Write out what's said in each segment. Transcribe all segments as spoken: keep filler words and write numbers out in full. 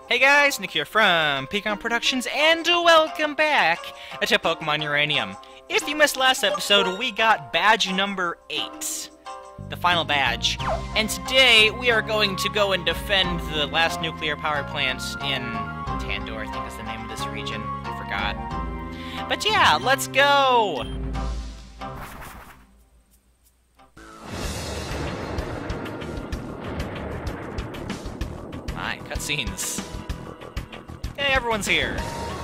Hey guys, Nick here from Pecan Productions, and welcome back to Pokemon Uranium. If you missed last episode, we got badge number eight, the final badge. And today, we are going to go and defend the last nuclear power plant in Tandor, I think is the name of this region. I forgot. But yeah, let's go! Alright, cutscenes. Hey, everyone's here.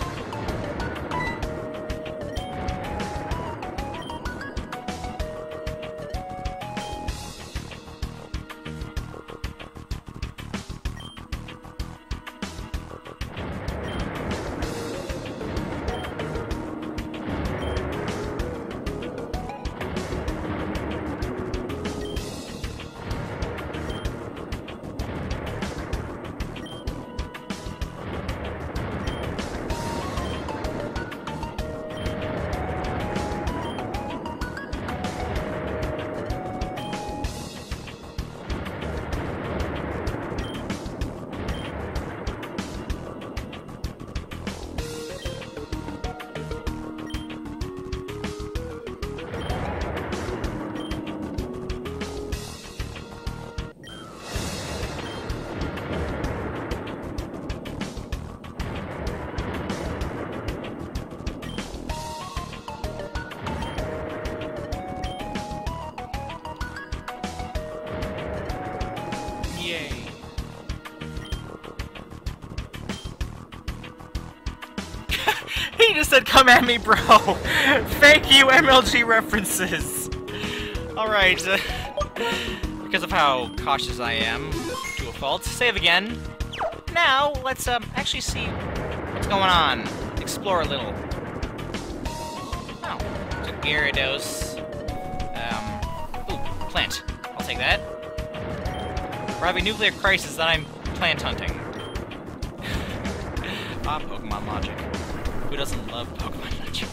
He just said, "Come at me, bro." Thank you, M L G references. Alright, uh, because of how cautious I am, to a fault, save again. Now, let's um, actually see what's going on. Explore a little. Oh, it's a Gyarados. Um, ooh, plant. I'll take that. We're having nuclear crisis that I'm plant hunting. Ah, Pokemon logic. Who doesn't love Pokemon logic?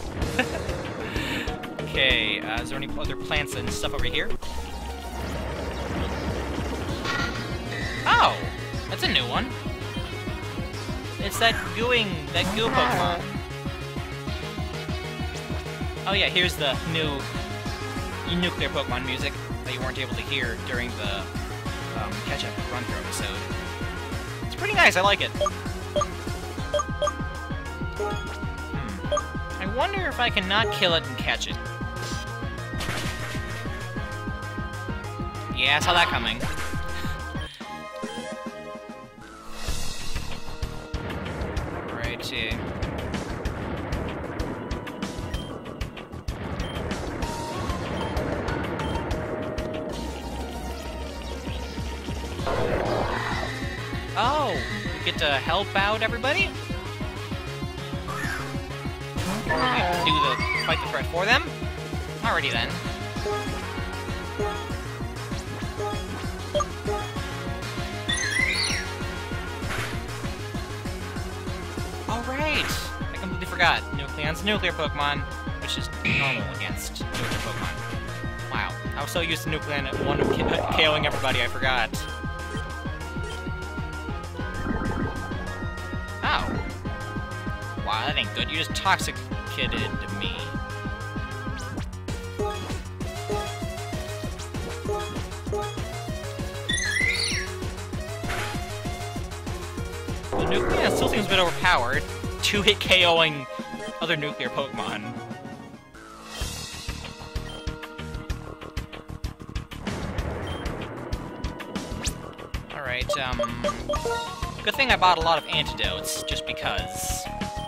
Okay, uh, is there any other plants and stuff over here? Oh! That's a new one. It's that gooing, that goo Pokemon. Oh yeah, here's the new nuclear Pokemon music that you weren't able to hear during the um, catch-up run-through episode. It's pretty nice, I like it. I wonder if I can not kill it and catch it. Yeah, I saw that coming. Righty. Oh, we get to help out everybody? Do the fight the threat for them? Alrighty then. Alright! I completely forgot. Nucleon's nuclear Pokemon, which is normal against nuclear Pokemon. Wow. I was so used to Nucleon at one of KOing everybody, I forgot. Oh. Wow, that ain't good. You just toxic kidded me. The Nucleon still seems a bit overpowered. Two-hit KOing other nuclear Pokemon. Alright, um... good thing I bought a lot of antidotes, just because.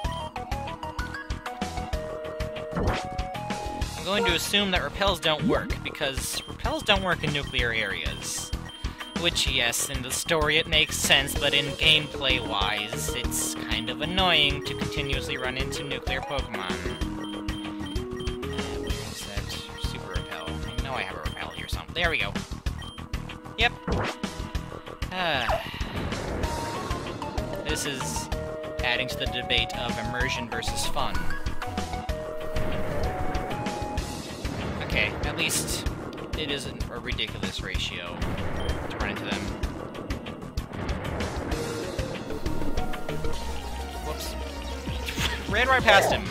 I'm going to assume that repels don't work, because repels don't work in nuclear areas. Which, yes, in the story it makes sense, but in gameplay-wise, it's kind of annoying to continuously run into nuclear Pokemon. Uh, where is that super repel? I know I have a repel here somewhere. There we go. Yep. Uh, this is adding to the debate of immersion versus fun. Okay, at least it isn't a ridiculous ratio to run into them. ran right past him.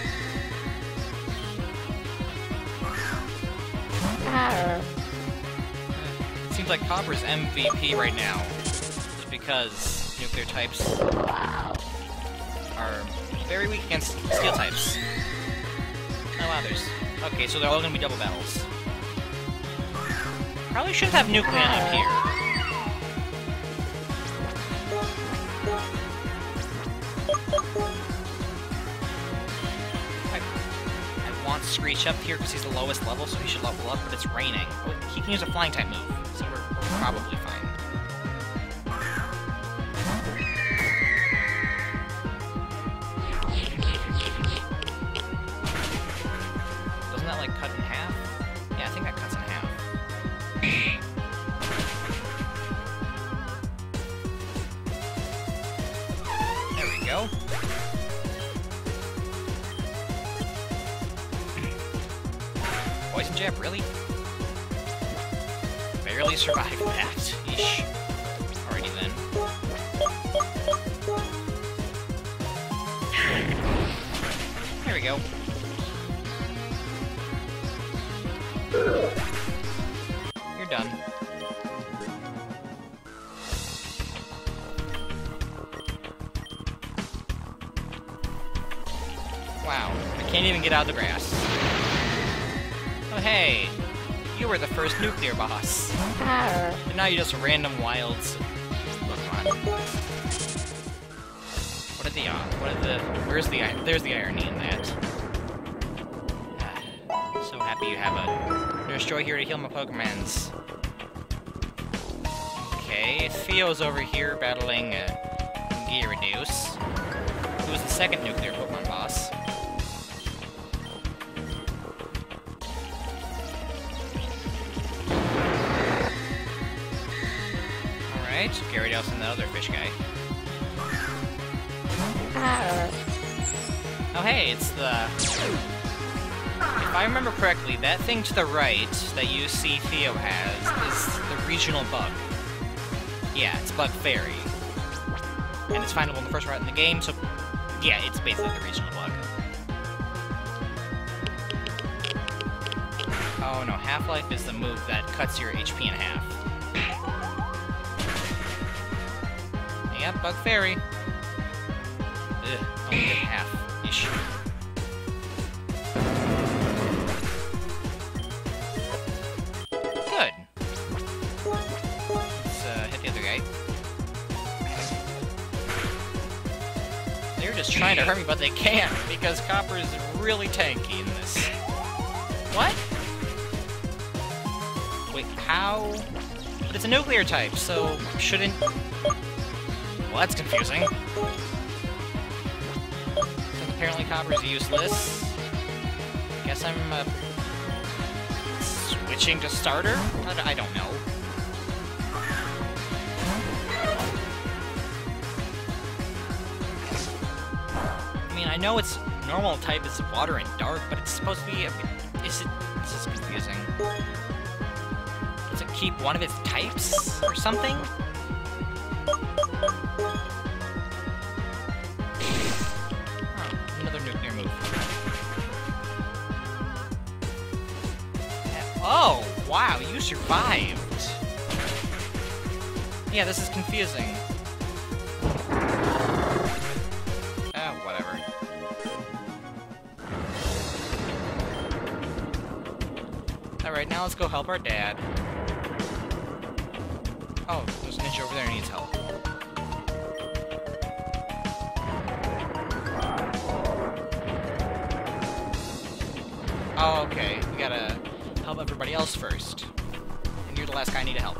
Seems like Copper's M V P right now, just because nuclear types are very weak against steel types. Oh wow, there's... Okay, so they're all gonna be double battles. Probably shouldn't have nuclear up here. I, I want Screech up here because he's the lowest level, so he should level up, but it's raining. He can use a flying type move, so we're, we're probably fine. Doesn't that, like, cut in half? Yeah, I think that cuts in half. There we go. Poison jab, really? Barely survived that. Yeesh. Alrighty then. There we go. You're done. Wow, I can't even get out of the grass. Oh hey, you were the first nuclear boss. And now you're just random wilds. Pokemon. What are the, uh, what are the, where's the, there's the irony in that. So happy you have a Nurse Joy here to heal my Pokemons. Okay, Theo's over here battling uh, Gyarados, who is the second nuclear Pokemon boss. Alright, Gyarados and the other fish guy. Oh hey, it's the... If I remember correctly, that thing to the right that you see Theo has is the regional bug. Yeah, it's Bug Fairy. And it's findable in the first route in the game, so yeah, it's basically the regional bug. Oh no, Half-Life is the move that cuts your H P in half. Yep, Bug Fairy. Ugh, only did half. Ish. Good. Let's uh, hit the other guy. They're just trying to hurt me, but they can't, because Copper is really tanky in this. What? Wait, how? But it's a nuclear type, so shouldn't... Well, that's confusing. Since apparently Copper's useless. Guess I'm, uh... switching to starter? I don't know. I mean, I know its normal type is water and dark, but it's supposed to be a... Is it... This is confusing. Does it keep one of its types? Or something? Oh, another nuclear move. Oh, wow, you survived. Yeah, this is confusing. Oh, whatever. Alright, now let's go help our dad. Oh, there's a ninja over there who needs help. Oh, okay. We gotta help everybody else first. And you're the last guy I need to help.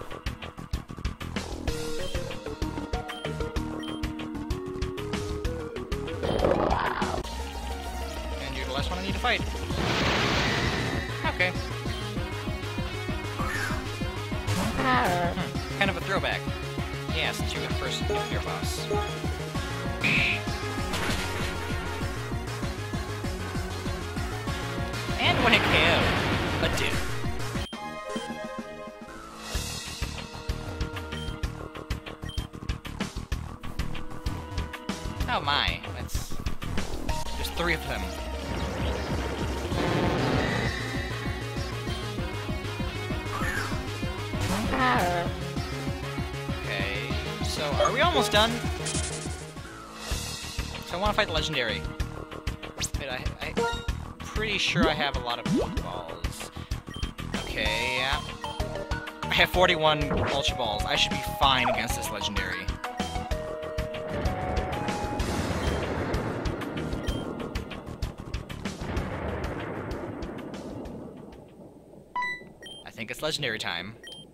And you're the last one I need to fight. Okay. Hmm, kind of a throwback. Yeah, since you're the first nuclear boss. And when it K O, a dude. Oh my, let's three of them. Okay, so are we almost done? So I want to fight the legendary. Wait, I, I, I'm pretty sure I have a lot of balls. Okay, yeah. I have forty-one Ultra Balls. I should be fine against this legendary. I think it's legendary time.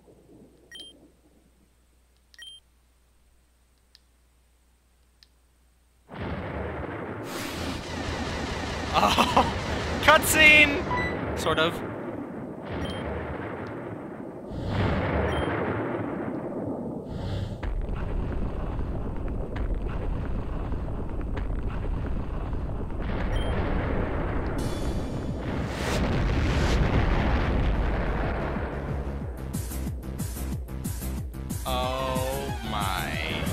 Oh! Cutscene! Sort of. Oh my.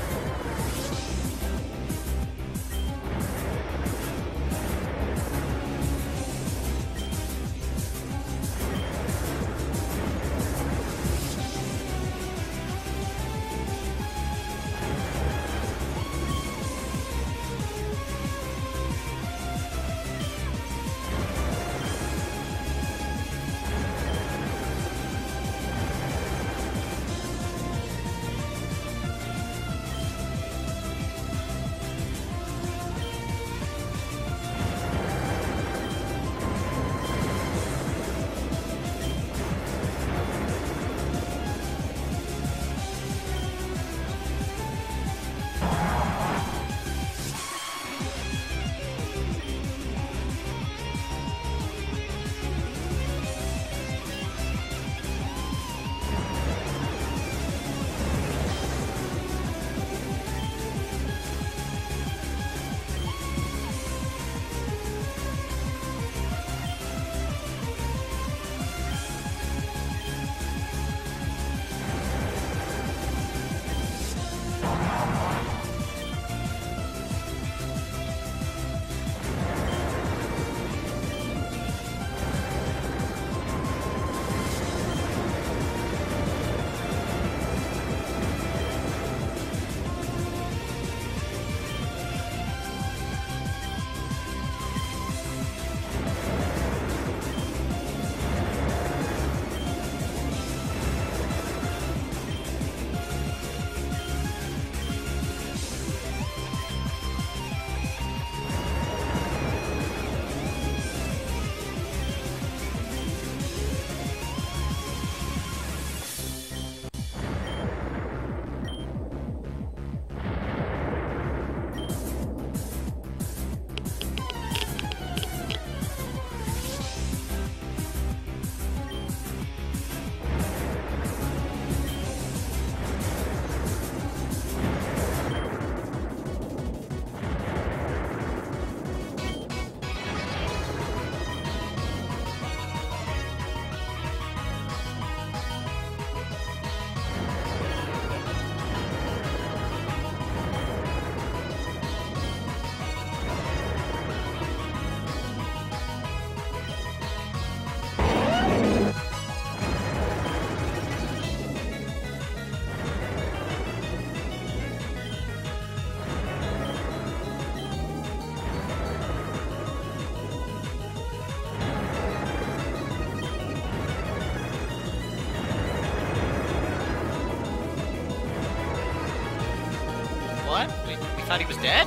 What? We, we thought he was dead?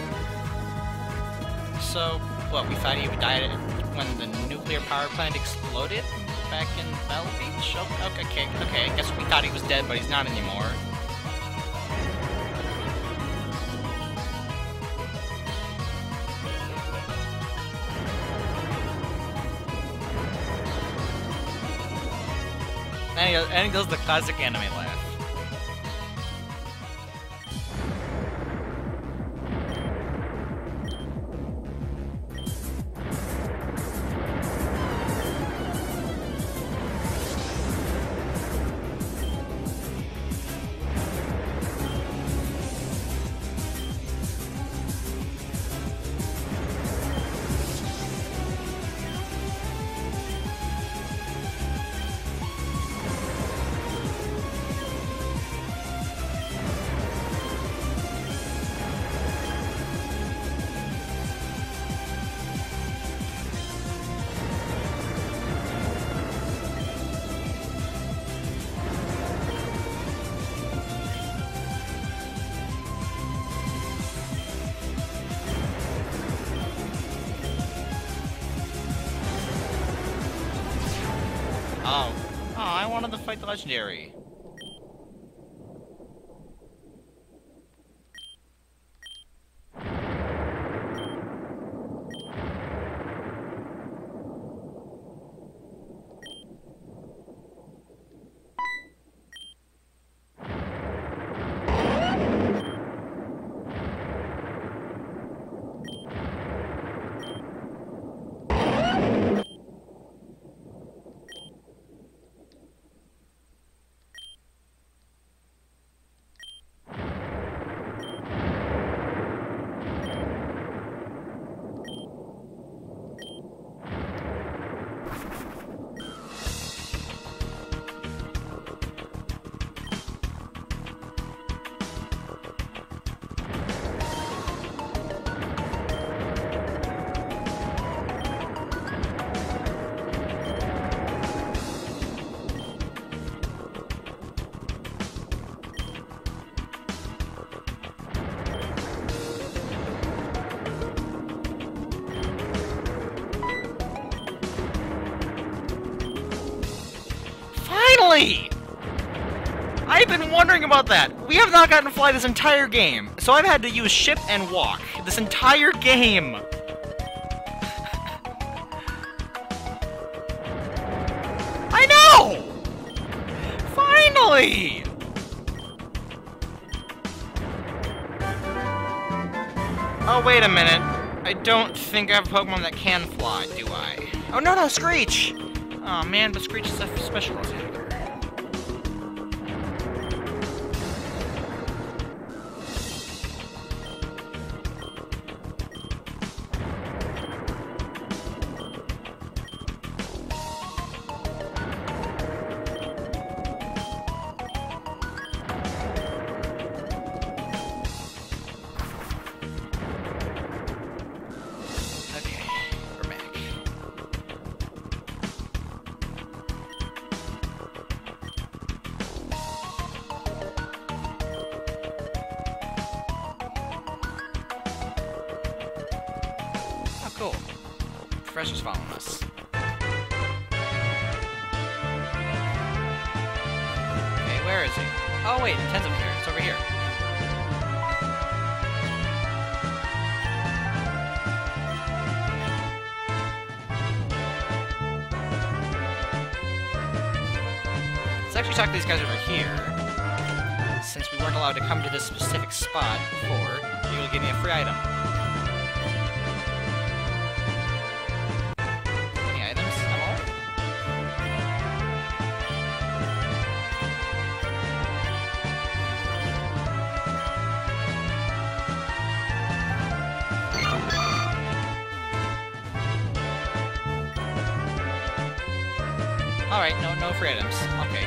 So, what, we thought he died when the nuclear power plant exploded back in Bell Beach? Oh, okay, okay, okay, I guess we thought he was dead, but he's not anymore. And he, and he does the classic anime laugh. the legendary. Finally! I've been wondering about that. We have not gotten to fly this entire game, so I've had to use ship and walk this entire game. I know! Finally! Oh, wait a minute. I don't think I have a Pokemon that can fly, do I? Oh, no, no, Screech! Oh man, but Screech is a special attacker. Cool. Professor's following us. Okay, where is he? Oh wait, Ten's up here. It's over here. Let's actually talk to these guys over here. Since we weren't allowed to come to this specific spot before, maybe you'll give me a free item. Alright, no, no free items. Okay.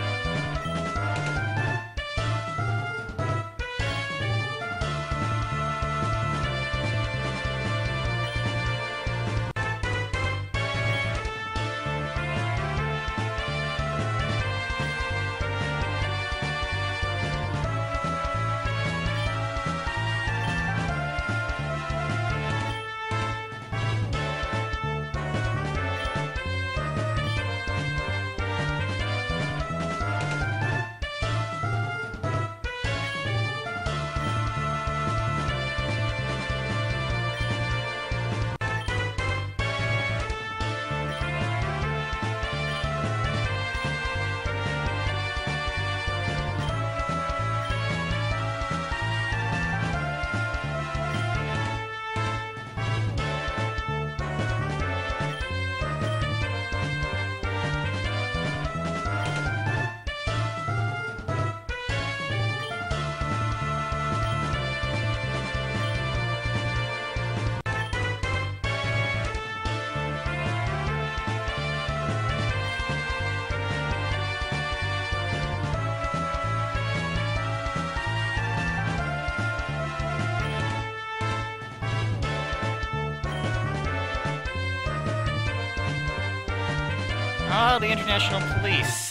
Ah, the International Police.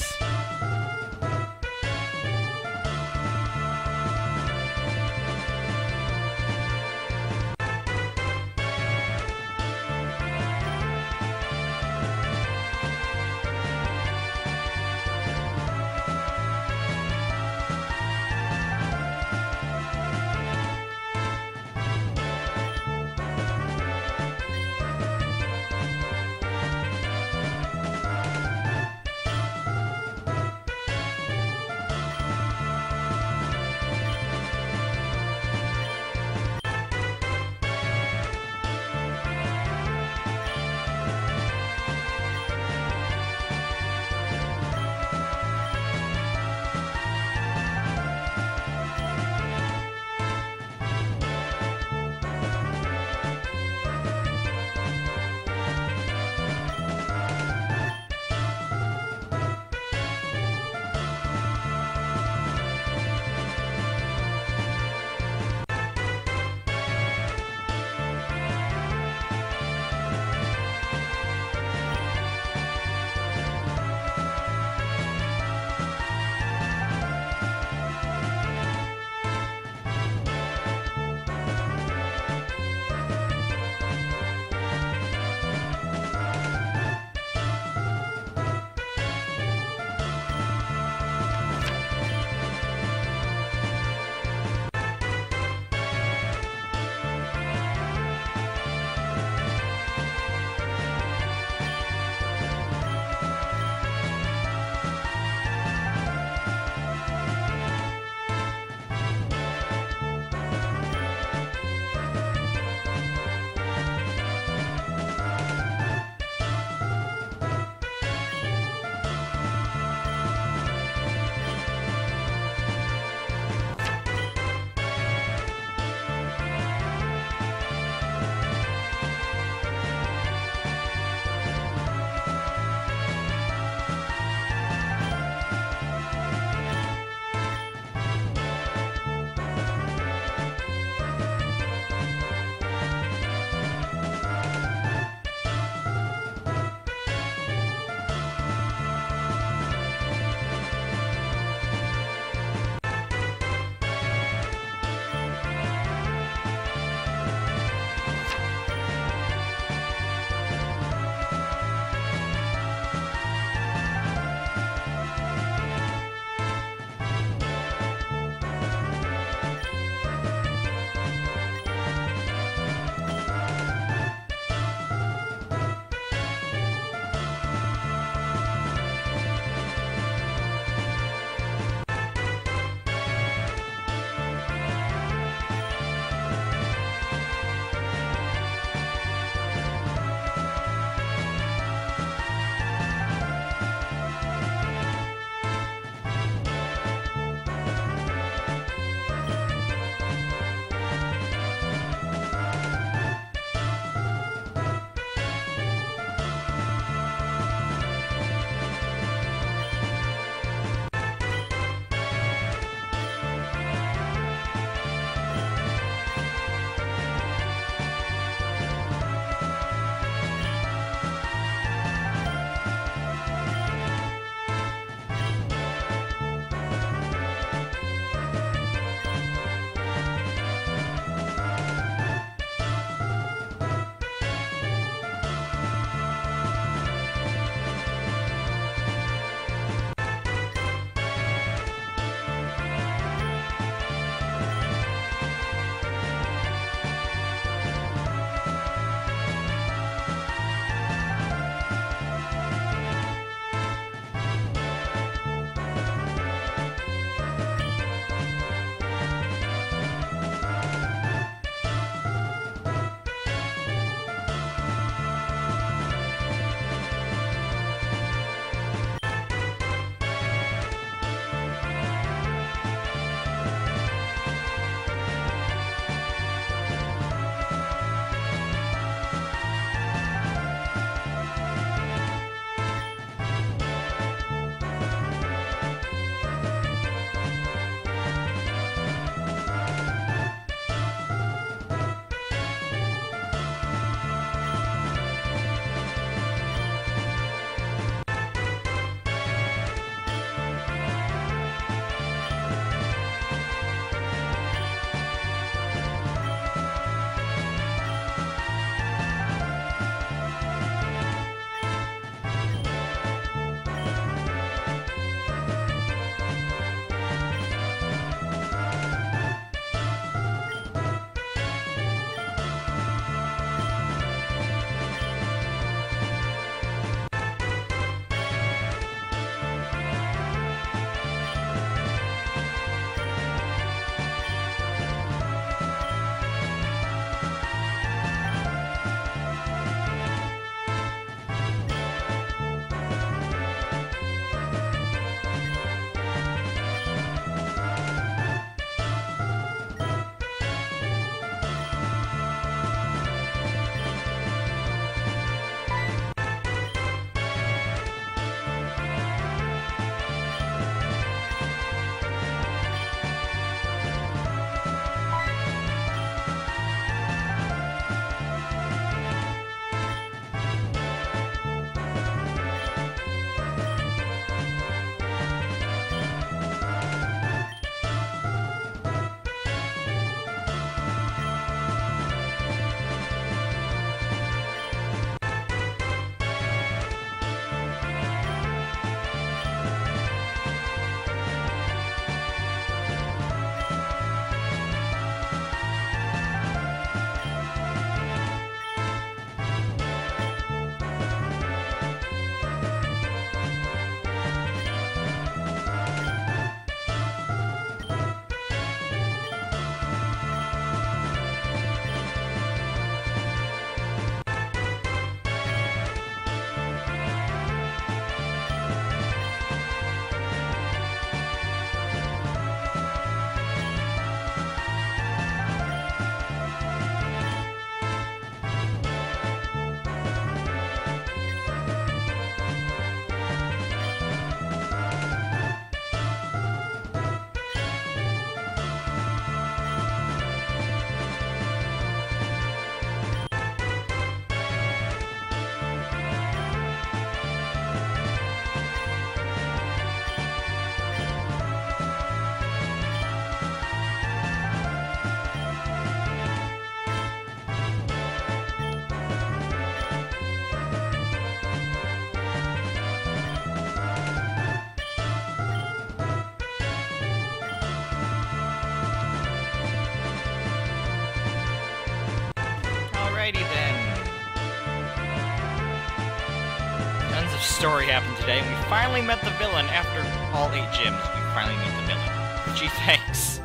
story happened today, and we finally met the villain after all eight gyms. We finally met the villain. Gee, thanks.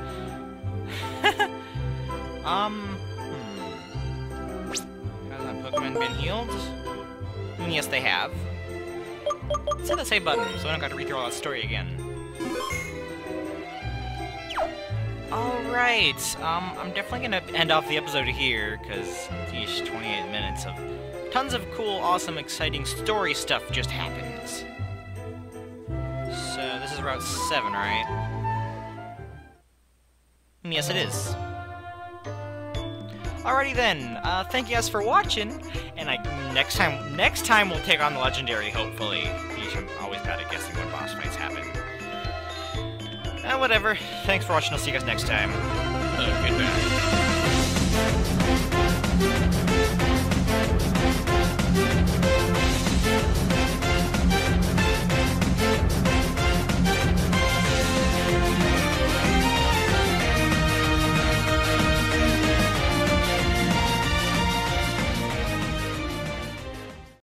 um, hmm. Has that Pokemon been healed? Mm, yes, they have. Let's hit the save button, so I don't got to read through all that story again. Alright, um, I'm definitely gonna end off the episode here, because, geez, twenty-eight minutes of tons of cool, awesome, exciting story stuff just happens. So, this is Route seven, right? Yes, it is. Alrighty then, uh, thank you guys for watching, and I, next time, next time we'll take on the Legendary, hopefully. I'm always bad at guessing when boss fights happen. Uh, whatever, thanks for watching, I'll see you guys next time. Uh, goodbye.